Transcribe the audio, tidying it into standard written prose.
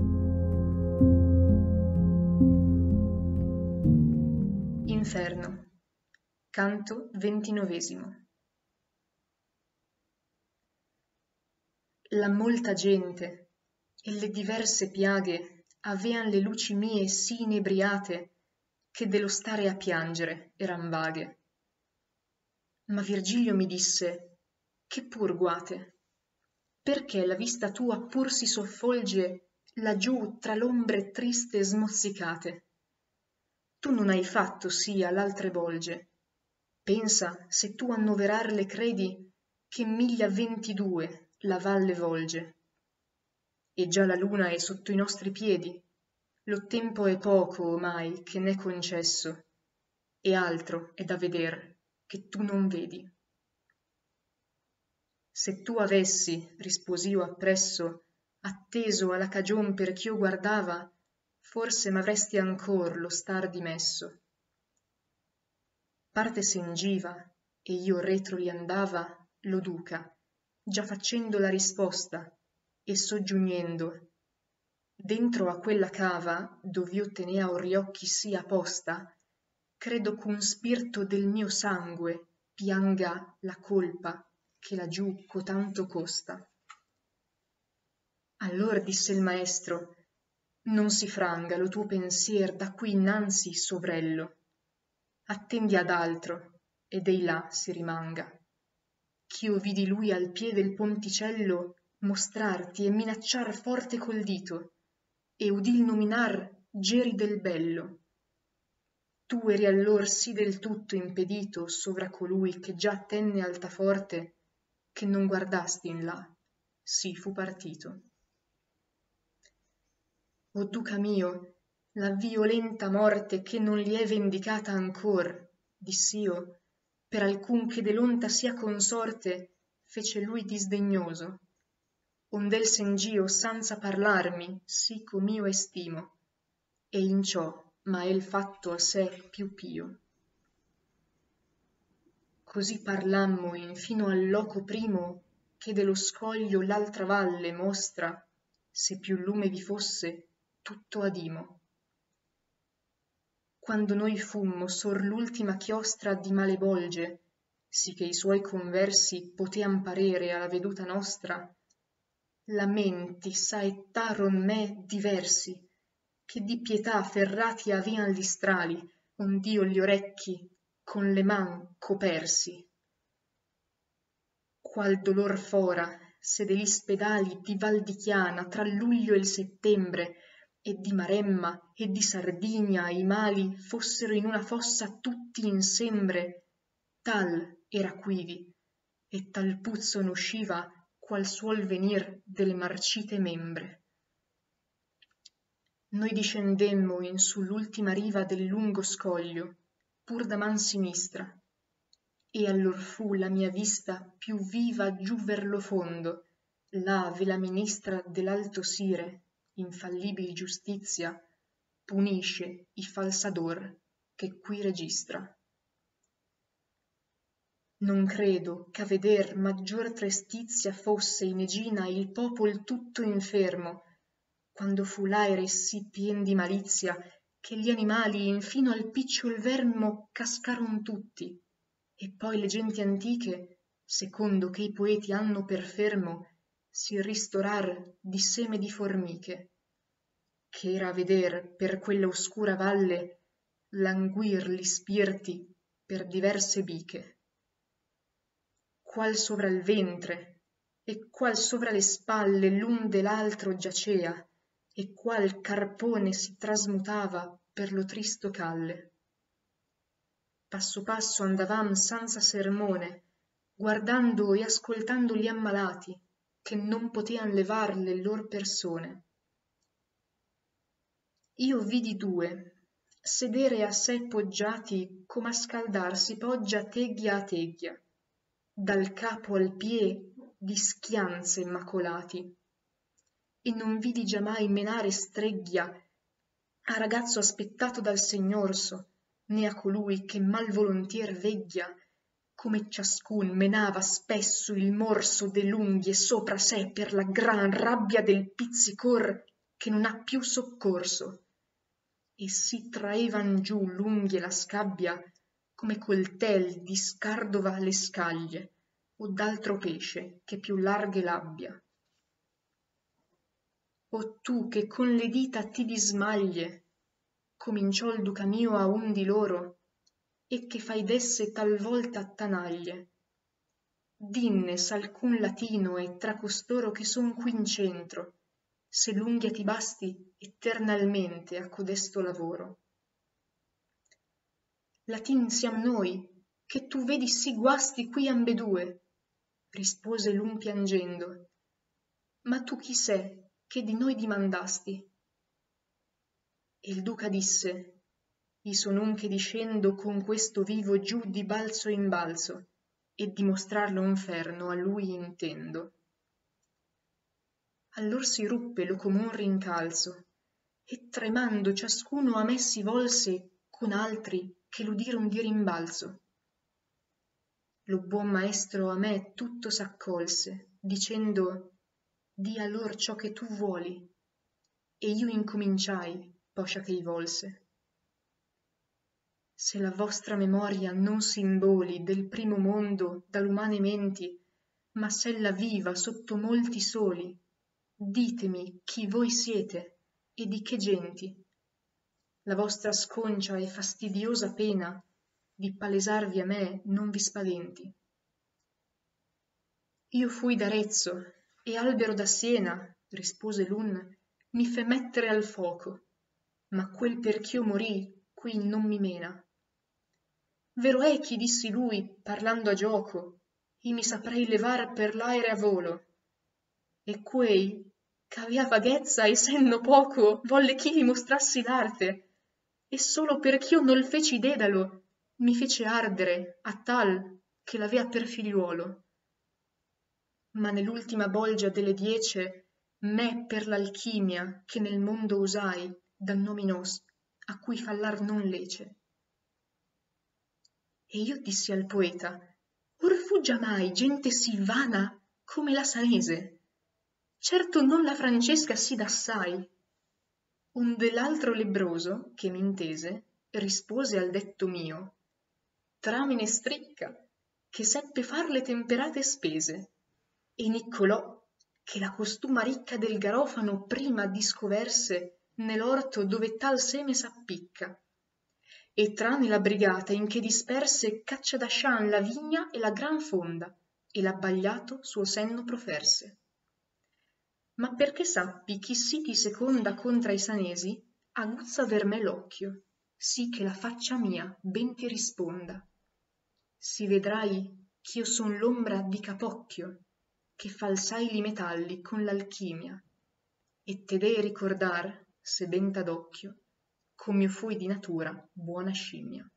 Inferno, canto 29. La molta gente e le diverse piaghe avean le luci mie sì inebriate che dello stare a piangere eran vaghe. Ma Virgilio mi disse: che pur guate, perché la vista tua pur si soffolge laggiù tra l'ombre triste e smozzicate? Tu non hai fatto sì all'altre volge. Pensa, se tu annoverar le credi, che 1022 la valle volge. E già la luna è sotto i nostri piedi. Lo tempo è poco omai che n'è concesso, e altro è da veder che tu non vedi. Se tu avessi, rispos'io appresso, atteso alla cagion per ch'io guardava, forse m'avresti ancor lo star dimesso. Parte sen giva, e io retro li andava, lo duca, già facendo la risposta, e soggiugnendo: dentro a quella cava, dov'io tenea orriocchi sia posta, credo ch'un spirto del mio sangue pianga la colpa che laggiù cotanto costa. Allor disse il maestro: non si franga lo tuo pensier da qui innanzi, sovrello. Attendi ad altro, ed ei là si rimanga. Ch'io vidi lui al pie del ponticello mostrarti e minacciar forte col dito, e udil nominar Geri del Bello. Tu eri allor sì del tutto impedito sovra colui che già tenne altaforte, che non guardasti in là, sì fu partito. O duca mio, la violenta morte che non li è vendicata ancor, diss'io, per alcun che delonta sia consorte, fece lui disdegnoso, ond'el seng'io sanza parlarmi sì com'io estimo, e in ciò m'ha el fatto a sé più pio. Così parlammo infino al loco primo che dello scoglio l'altra valle mostra, se più lume vi fosse, tutto adimo. Quando noi fummo sor l'ultima chiostra di male volge, sì che i suoi conversi potean parere alla veduta nostra, la mente saettaron me diversi, che di pietà ferrati avean gli strali, ond'io gli orecchi con le man copersi. Qual dolor fora se degli spedali di Val di Chiana tra luglio e il settembre e di Maremma e di Sardigna i mali fossero in una fossa tutti insembre, tal era quivi, e tal puzzo n'usciva qual suol venir delle marcite membre. Noi discendemmo in su l'ultima riva del lungo scoglio, pur da man sinistra, e allor fu la mia vista più viva giù ver lo fondo, là ve la ministra dell'alto sire, infallibil giustizia, punisce i falsador che qui registra. Non credo ch'a veder maggior trestizia fosse in Egina il popol tutto infermo, quando fu l'aere sì pien di malizia che gli animali infino al picciol vermo cascaron tutti, e poi le genti antiche, secondo che i poeti hanno per fermo, si ristorar di seme di formiche, che era a veder per quella oscura valle languir li spirti per diverse biche, qual sovra il ventre e qual sovra le spalle l'un de l'altro giacea, e qual carpone si trasmutava per lo tristo calle. Passo passo andavam senza sermone, guardando e ascoltando gli ammalati, che non potean levar le lor persone. Io vidi due sedere a sé poggiati come a scaldar si poggia teghia a teghia, dal capo al pie di schianze immacolati, e non vidi giamai menare streghia a ragazzo aspettato dal segnorso, né a colui che mal volontier vegglia, come ciascun menava spesso il morso dell'unghie sopra sé per la gran rabbia del pizzicor che non ha più soccorso, e si traevan giù l'unghie e la scabbia come coltel di scardova le scaglie o d'altro pesce che più larghe l'abbia. O tu che con le dita ti dismaglie, cominciò il duca mio a un di loro, e che fai d'esse talvolta tanaglie. Dinne s'alcun latino è tra costoro che son qui in centro, se l'unghia ti basti eternalmente a codesto lavoro. Latin siam noi, che tu vedi sì guasti qui ambedue, rispose l'un piangendo. Ma tu chi sei, che di noi dimandasti? E il duca disse, I son un che discendo con questo vivo giù di balzo in balzo, e di mostrarlo inferno a lui intendo. Allor si ruppe lo comun rincalzo, e tremando ciascuno a me si volse con altri che l'udiron di rimbalzo. Lo buon maestro a me tutto s'accolse, dicendo, di a lor ciò che tu vuoli, e io incominciai, poscia che i volse. Se la vostra memoria non s'imboli del primo mondo dall'umane menti, ma s'ella viva sotto molti soli, ditemi chi voi siete e di che genti. La vostra sconcia e fastidiosa pena di palesarvi a me non vi spaventi. Io fui d'Arezzo e albero da Siena, rispose l'un, mi fe mettere al foco, ma quel perch'io morì qui non mi mena. Vero è chi dissi lui, parlando a gioco, i mi saprei levar per l'aere a volo, e quei ch'avea vaghezza e senno poco volle chi vi mostrassi l'arte, e solo perch'io nol feci dedalo mi fece ardere a tal che l'avea per figliuolo. Ma nell'ultima bolgia delle 10 me per l'alchimia che nel mondo usai dannò Minos, a cui fallar non lece. E io dissi al poeta, or fu giamai gente sì vana come la Sanese, certo non la Francesca sì d'assai. Onde l'altro lebbroso, che m'intese, rispose al detto mio, tramine stricca, che seppe far le temperate spese, e Niccolò, che la costuma ricca del garofano prima discoverse nell'orto dove tal seme s'appicca, e trane la brigata in che disperse caccia da scian la vigna e la gran fonda, e l'abbagliato suo senno proferse. Ma perché sappi chi sì ti seconda contra i Sanesi, aguzza ver me l'occhio, sì che la faccia mia ben ti risponda. Si vedrai ch'io son l'ombra di Capocchio, che falsai li metalli con l'alchimia, e te dei ricordar, se ben t'adocchio, com'io fui di natura buona scimmia.